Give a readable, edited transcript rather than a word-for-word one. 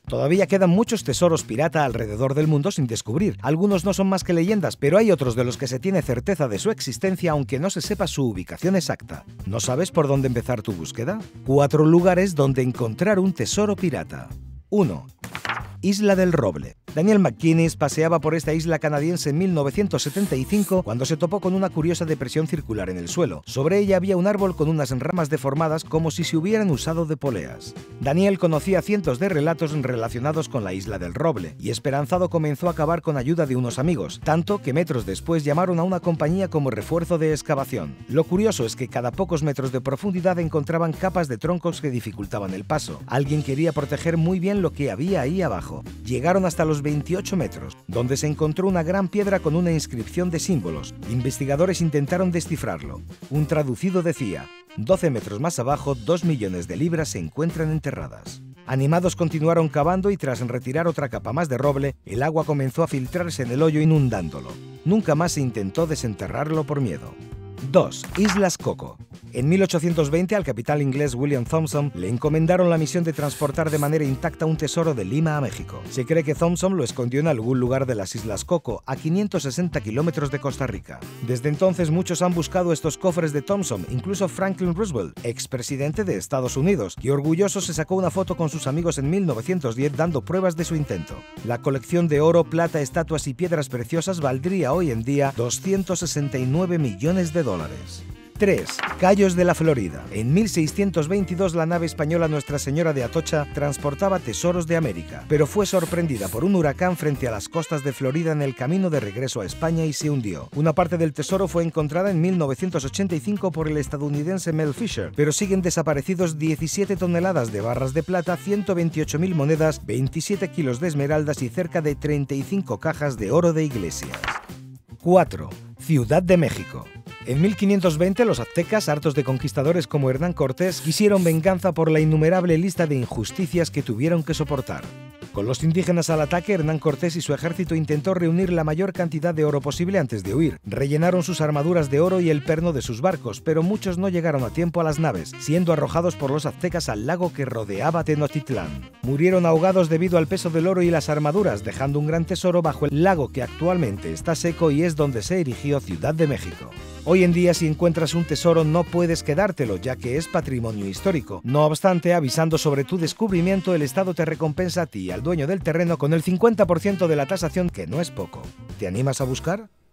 Todavía quedan muchos tesoros pirata alrededor del mundo sin descubrir. Algunos no son más que leyendas, pero hay otros de los que se tiene certeza de su existencia aunque no se sepa su ubicación exacta. ¿No sabes por dónde empezar tu búsqueda? 4 lugares donde encontrar un tesoro pirata. 1. Isla del Roble. Daniel McGuinness paseaba por esta isla canadiense en 1975 cuando se topó con una curiosa depresión circular en el suelo. Sobre ella había un árbol con unas ramas deformadas como si se hubieran usado de poleas. Daniel conocía cientos de relatos relacionados con la Isla del Roble y esperanzado comenzó a cavar con ayuda de unos amigos, tanto que metros después llamaron a una compañía como refuerzo de excavación. Lo curioso es que cada pocos metros de profundidad encontraban capas de troncos que dificultaban el paso. Alguien quería proteger muy bien lo que había ahí abajo. Llegaron hasta los 28 metros, donde se encontró una gran piedra con una inscripción de símbolos. Investigadores intentaron descifrarlo. Un traducido decía: 12 metros más abajo, 2 millones de libras se encuentran enterradas. Animados continuaron cavando y tras retirar otra capa más de roble, el agua comenzó a filtrarse en el hoyo inundándolo. Nunca más se intentó desenterrarlo por miedo. 2. Islas Coco. En 1820 al capitán inglés William Thompson le encomendaron la misión de transportar de manera intacta un tesoro de Lima a México. Se cree que Thompson lo escondió en algún lugar de las Islas Coco, a 560 kilómetros de Costa Rica. Desde entonces muchos han buscado estos cofres de Thompson, incluso Franklin Roosevelt, expresidente de Estados Unidos, que orgulloso se sacó una foto con sus amigos en 1910 dando pruebas de su intento. La colección de oro, plata, estatuas y piedras preciosas valdría hoy en día 269 millones de dólares. 3. Cayos de la Florida. En 1622 la nave española Nuestra Señora de Atocha transportaba tesoros de América, pero fue sorprendida por un huracán frente a las costas de Florida en el camino de regreso a España y se hundió. Una parte del tesoro fue encontrada en 1985 por el estadounidense Mel Fisher, pero siguen desaparecidos 17 toneladas de barras de plata, 128.000 monedas, 27 kilos de esmeraldas y cerca de 35 cajas de oro de iglesias. 4. Ciudad de México. En 1520 los aztecas, hartos de conquistadores como Hernán Cortés, quisieron venganza por la innumerable lista de injusticias que tuvieron que soportar. Con los indígenas al ataque, Hernán Cortés y su ejército intentó reunir la mayor cantidad de oro posible antes de huir. Rellenaron sus armaduras de oro y el perno de sus barcos, pero muchos no llegaron a tiempo a las naves, siendo arrojados por los aztecas al lago que rodeaba Tenochtitlán. Murieron ahogados debido al peso del oro y las armaduras, dejando un gran tesoro bajo el lago que actualmente está seco y es donde se erigió Ciudad de México. Hoy en día, si encuentras un tesoro, no puedes quedártelo, ya que es patrimonio histórico. No obstante, avisando sobre tu descubrimiento, el Estado te recompensa a ti y al dueño del terreno con el 50% de la tasación, que no es poco. ¿Te animas a buscar?